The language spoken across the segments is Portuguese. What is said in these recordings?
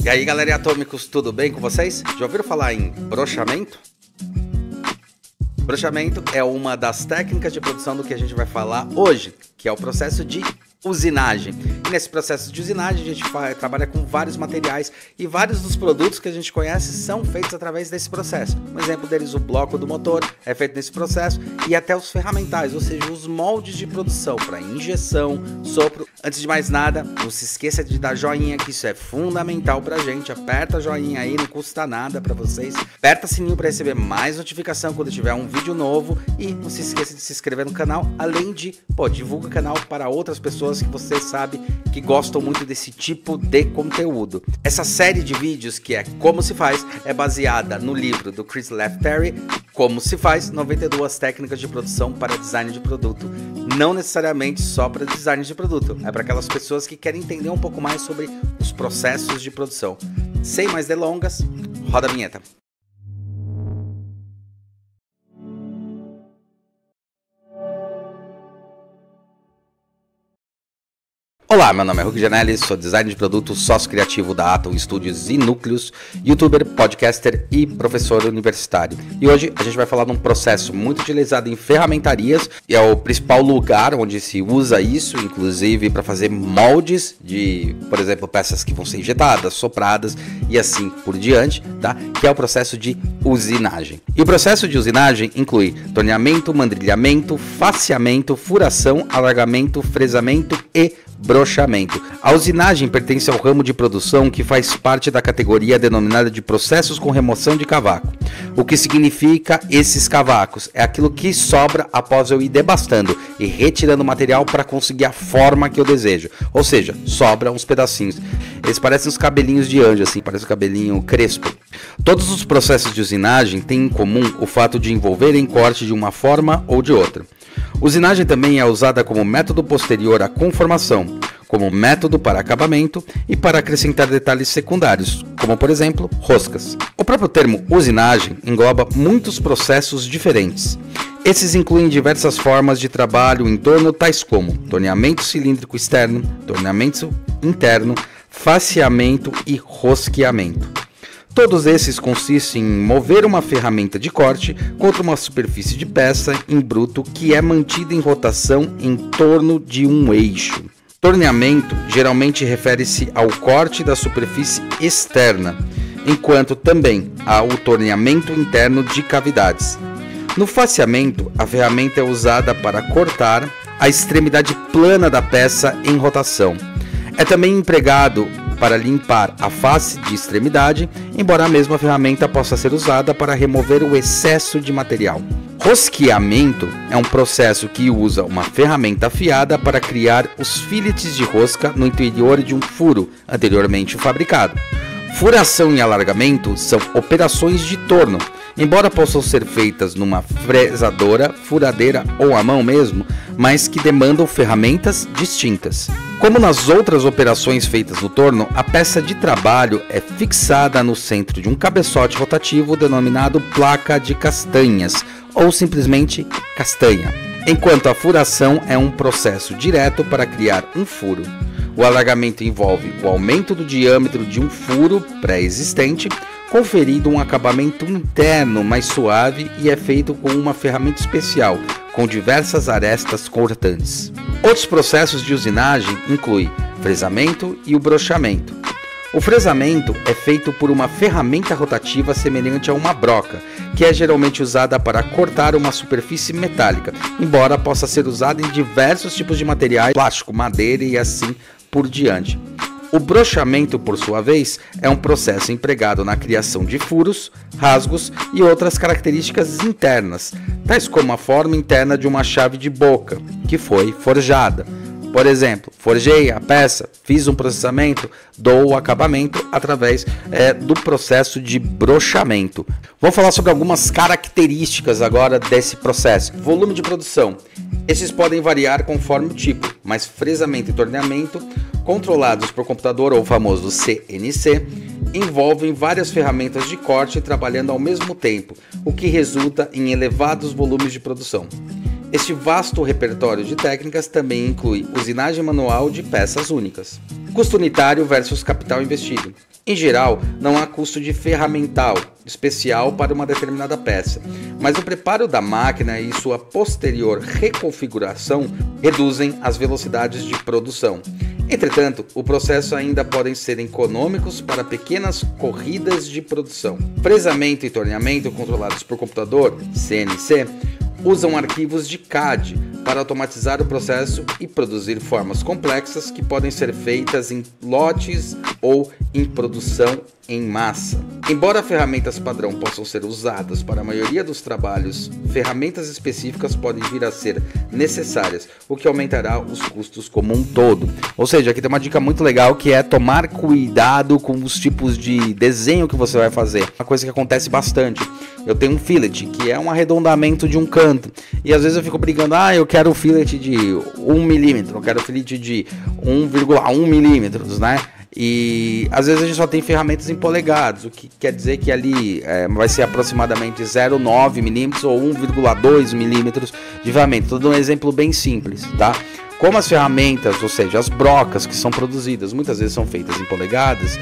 E aí, galera atômicos, tudo bem com vocês? Já ouviram falar em brochamento? Brochamento é uma das técnicas de produção do que a gente vai falar hoje, que é o processo de usinagem. E nesse processo de usinagem a gente trabalha com vários materiais e vários dos produtos que a gente conhece são feitos através desse processo. Um exemplo deles, o bloco do motor, é feito nesse processo, e até os ferramentais, ou seja, os moldes de produção para injeção, sopro. Antes de mais nada, não se esqueça de dar joinha, que isso é fundamental pra gente. Aperta joinha aí, não custa nada pra vocês. Aperta o sininho para receber mais notificação quando tiver um vídeo novo, e não se esqueça de se inscrever no canal, além de, divulga o canal para outras pessoas que você sabe que gostam muito desse tipo de conteúdo. Essa série de vídeos, que é Como Se Faz, é baseada no livro do Chris Leftery, Como Se Faz, 92 técnicas de produção para design de produto. Não necessariamente só para design de produto, é para aquelas pessoas que querem entender um pouco mais sobre os processos de produção. Sem mais delongas, roda a vinheta. Olá, meu nome é Hugo Janelli, sou designer de produto, sócio criativo da Atom Studios e Núcleos, youtuber, podcaster e professor universitário. E hoje a gente vai falar de um processo muito utilizado em ferramentarias, e é o principal lugar onde se usa isso, inclusive para fazer moldes de, por exemplo, peças que vão ser injetadas, sopradas e assim por diante, tá? Que é o processo de usinagem. E o processo de usinagem inclui torneamento, mandrilhamento, faceamento, furação, alargamento, fresamento e brochamento. A usinagem pertence ao ramo de produção que faz parte da categoria denominada de processos com remoção de cavaco. O que significa esses cavacos? É aquilo que sobra após eu ir devastando e retirando o material para conseguir a forma que eu desejo. Ou seja, sobra uns pedacinhos. Eles parecem uns cabelinhos de anjo, assim, parece um cabelinho crespo. Todos os processos de usinagem têm em comum o fato de envolverem corte de uma forma ou de outra. Usinagem também é usada como método posterior à conformação, como método para acabamento e para acrescentar detalhes secundários, como por exemplo, roscas. O próprio termo usinagem engloba muitos processos diferentes. Esses incluem diversas formas de trabalho em torno, tais como torneamento cilíndrico externo, torneamento interno, faceamento e rosqueamento. Todos esses consistem em mover uma ferramenta de corte contra uma superfície de peça em bruto que é mantida em rotação em torno de um eixo. Torneamento geralmente refere-se ao corte da superfície externa, enquanto também ao torneamento interno de cavidades. No faceamento, a ferramenta é usada para cortar a extremidade plana da peça em rotação. É também empregado para limpar a face de extremidade, embora a mesma ferramenta possa ser usada para remover o excesso de material. Rosqueamento é um processo que usa uma ferramenta afiada para criar os filetes de rosca no interior de um furo anteriormente fabricado. Furação e alargamento são operações de torno, embora possam ser feitas numa fresadora, furadeira ou à mão mesmo, mas que demandam ferramentas distintas. Como nas outras operações feitas no torno, a peça de trabalho é fixada no centro de um cabeçote rotativo denominado placa de castanhas, ou simplesmente castanha, enquanto a furação é um processo direto para criar um furo. O alargamento envolve o aumento do diâmetro de um furo pré-existente, conferindo um acabamento interno mais suave, e é feito com uma ferramenta especial, com diversas arestas cortantes. Outros processos de usinagem incluem fresamento e o brochamento. O fresamento é feito por uma ferramenta rotativa semelhante a uma broca, que é geralmente usada para cortar uma superfície metálica, embora possa ser usada em diversos tipos de materiais, plástico, madeira e assim por diante. O brochamento, por sua vez, é um processo empregado na criação de furos, rasgos e outras características internas, tais como a forma interna de uma chave de boca, que foi forjada. Por exemplo, forjei a peça, fiz um processamento, dou o acabamento através do processo de brochamento. Vou falar sobre algumas características agora desse processo. Volume de produção. Esses podem variar conforme o tipo, mas fresamento e torneamento, controlados por computador ou famoso CNC, envolvem várias ferramentas de corte trabalhando ao mesmo tempo, o que resulta em elevados volumes de produção. Este vasto repertório de técnicas também inclui usinagem manual de peças únicas. Custo unitário versus capital investido. Em geral, não há custo de ferramental especial para uma determinada peça, mas o preparo da máquina e sua posterior reconfiguração reduzem as velocidades de produção. Entretanto, o processo ainda podem ser econômicos para pequenas corridas de produção. Fresamento e torneamento controlados por computador, CNC, usam arquivos de CAD para automatizar o processo e produzir formas complexas que podem ser feitas em lotes ou em produção em massa. Embora ferramentas padrão possam ser usadas para a maioria dos trabalhos, ferramentas específicas podem vir a ser necessárias, o que aumentará os custos como um todo. Ou seja, aqui tem uma dica muito legal que é tomar cuidado com os tipos de desenho que você vai fazer. Uma coisa que acontece bastante. Eu tenho um fillet, que é um arredondamento de um canto. E às vezes eu fico brigando, eu quero um fillet de 1 milímetro, eu quero um fillet de 1,1 milímetros, né? E às vezes a gente só tem ferramentas em polegadas, o que quer dizer que ali vai ser aproximadamente 0,9 milímetros ou 1,2 milímetros de ferramenta. Estou dando um exemplo bem simples, tá? Como as ferramentas, ou seja, as brocas que são produzidas, muitas vezes são feitas em polegadas,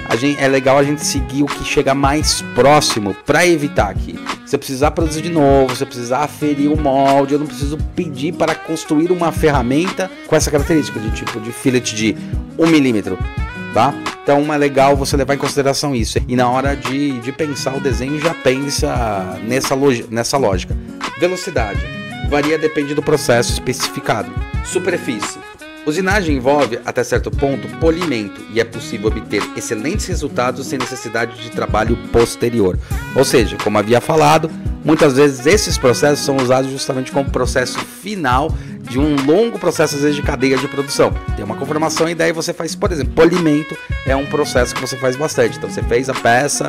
é legal a gente seguir o que chega mais próximo para evitar que você precisar produzir de novo, você precisar aferir o molde. Eu não preciso pedir para construir uma ferramenta com essa característica de tipo de fillet de 1 milímetro. Tá? Então é legal você levar em consideração isso. E na hora de pensar o desenho, já pensa nessa lógica. Velocidade. Varia, depende do processo especificado. Superfície. Usinagem envolve, até certo ponto, polimento e é possível obter excelentes resultados sem necessidade de trabalho posterior. Ou seja, como havia falado, muitas vezes esses processos são usados justamente como processo final de um longo processo, às vezes, de cadeia de produção. Tem uma conformação e daí você faz, por exemplo, polimento é um processo que você faz bastante. Então você fez a peça,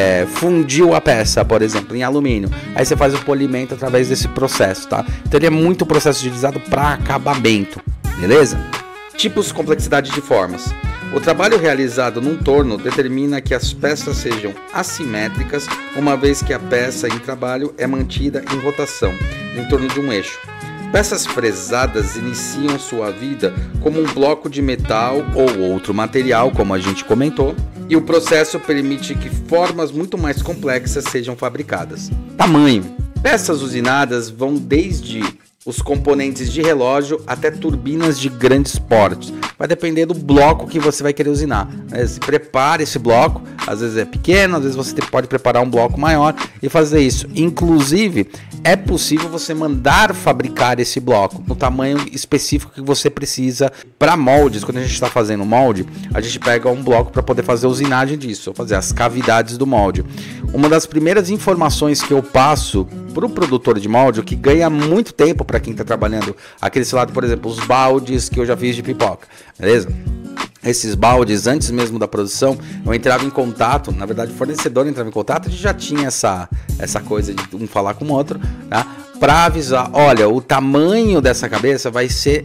fundiu a peça, por exemplo, em alumínio. Aí você faz o polimento através desse processo, tá? Então ele é muito processo utilizado para acabamento, beleza? Tipos, complexidade de formas. O trabalho realizado num torno determina que as peças sejam assimétricas, uma vez que a peça em trabalho é mantida em rotação, em torno de um eixo. Peças fresadas iniciam sua vida como um bloco de metal ou outro material, como a gente comentou, e o processo permite que formas muito mais complexas sejam fabricadas. Tamanho. Peças usinadas vão desde os componentes de relógio até turbinas de grandes portes. Vai depender do bloco que você vai querer usinar. Se prepare esse bloco, às vezes é pequeno, às vezes você pode preparar um bloco maior e fazer isso. Inclusive, é possível você mandar fabricar esse bloco no tamanho específico que você precisa para moldes. Quando a gente está fazendo molde, a gente pega um bloco para poder fazer a usinagem disso, fazer as cavidades do molde. Uma das primeiras informações que eu passo para o produtor de molde, o que ganha muito tempo para quem está trabalhando aquele lado, por exemplo, os baldes que eu já fiz de pipoca, beleza? Esses baldes, antes mesmo da produção, eu entrava em contato, na verdade o fornecedor entrava em contato, a gente já tinha essa coisa de um falar com o outro, tá? Para avisar, olha, o tamanho dessa cabeça vai ser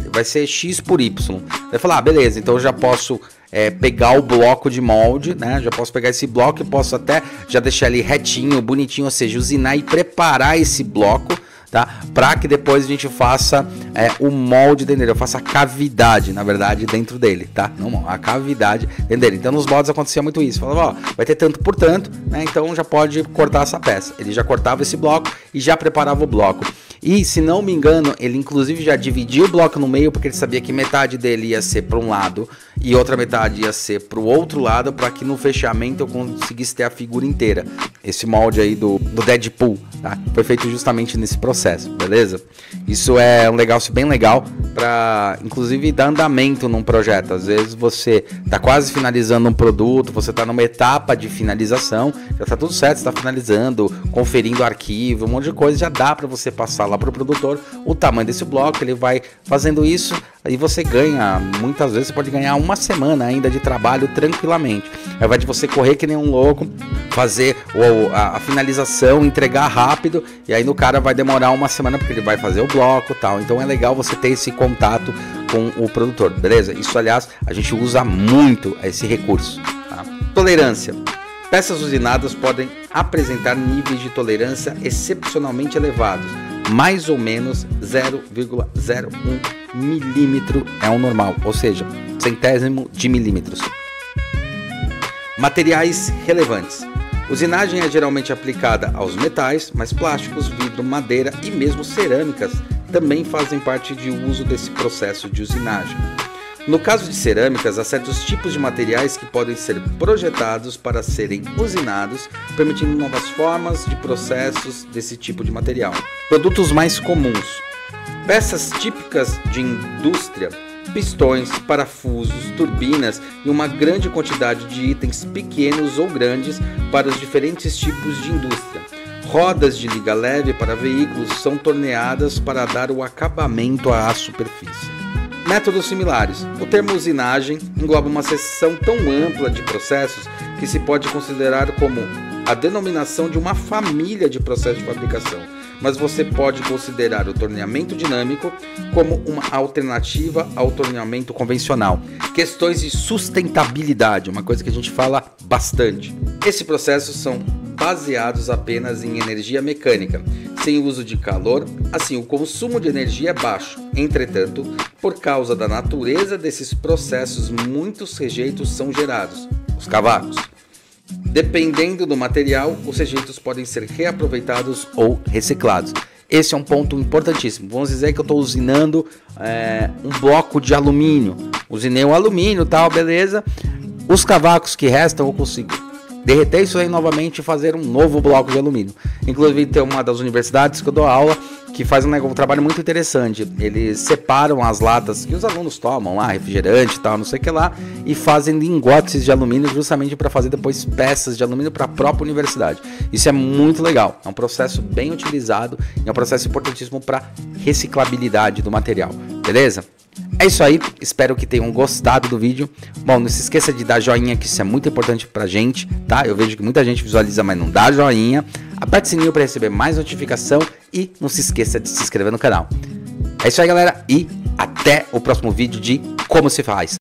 X por Y. Vai falar, beleza, então eu já posso pegar o bloco de molde, né? Já posso pegar esse bloco e posso até já deixar ele retinho, bonitinho, ou seja, usinar e preparar esse bloco, tá? Para que depois a gente faça o molde dentro dele, eu faça a cavidade, na verdade, dentro dele, tá? Não, a cavidade dentro dele. Então nos moldes acontecia muito isso, falava, ó, vai ter tanto por tanto, né? Então já pode cortar essa peça. Ele já cortava esse bloco e já preparava o bloco. E, se não me engano, ele inclusive já dividia o bloco no meio, porque ele sabia que metade dele ia ser para um lado e outra metade ia ser para o outro lado, para que no fechamento eu conseguisse ter a figura inteira. Esse molde aí do Deadpool, tá? Foi feito justamente nesse processo, beleza? Isso é um negócio bem legal para, inclusive, dar andamento num projeto. Às vezes você está quase finalizando um produto, você está numa etapa de finalização, já está tudo certo, você está finalizando, conferindo arquivo, um monte de coisa, já dá para você passar lá para o produtor o tamanho desse bloco, ele vai fazendo isso, aí você ganha, muitas vezes você pode ganhar uma semana ainda de trabalho tranquilamente. Aí vai de você correr que nem um louco, fazer a finalização, entregar rápido, e aí no cara vai demorar uma semana porque ele vai fazer o bloco e tal. Então é legal você ter esse contato com o produtor, beleza? Isso, aliás, a gente usa muito esse recurso, tá? Tolerância. Peças usinadas podem apresentar níveis de tolerância excepcionalmente elevados. Mais ou menos 0,01 milímetro é o normal, ou seja, centésimo de milímetros. Materiais relevantes. Usinagem é geralmente aplicada aos metais, mas plásticos, vidro, madeira e mesmo cerâmicas também fazem parte de uso desse processo de usinagem. No caso de cerâmicas, há certos tipos de materiais que podem ser projetados para serem usinados, permitindo novas formas de processos desse tipo de material. Produtos mais comuns. Peças típicas de indústria, pistões, parafusos, turbinas e uma grande quantidade de itens pequenos ou grandes para os diferentes tipos de indústria. Rodas de liga leve para veículos são torneadas para dar o acabamento à superfície. Métodos similares. O termo usinagem engloba uma seção tão ampla de processos que se pode considerar como a denominação de uma família de processos de fabricação, mas você pode considerar o torneamento dinâmico como uma alternativa ao torneamento convencional. Questões de sustentabilidade, uma coisa que a gente fala bastante. Esses processos são baseados apenas em energia mecânica, sem uso de calor, assim o consumo de energia é baixo. Entretanto, por causa da natureza desses processos, muitos rejeitos são gerados, os cavacos. Dependendo do material, os rejeitos podem ser reaproveitados ou reciclados. Esse é um ponto importantíssimo. Vamos dizer que eu estou usinando um bloco de alumínio. Usinei um alumínio e tal, beleza. Os cavacos que restam eu consigo derreter isso aí novamente e fazer um novo bloco de alumínio. Inclusive tem uma das universidades que eu dou aula que faz um trabalho muito interessante. Eles separam as latas que os alunos tomam lá, refrigerante e tal, não sei o que lá, e fazem lingotes de alumínio justamente para fazer depois peças de alumínio para a própria universidade. Isso é muito legal, é um processo bem utilizado e é um processo importantíssimo para reciclabilidade do material, beleza? É isso aí, espero que tenham gostado do vídeo. Bom, não se esqueça de dar joinha, que isso é muito importante pra gente, tá? Eu vejo que muita gente visualiza, mas não dá joinha. Aperte o sininho para receber mais notificação e não se esqueça de se inscrever no canal. É isso aí, galera, e até o próximo vídeo de Como Se Faz.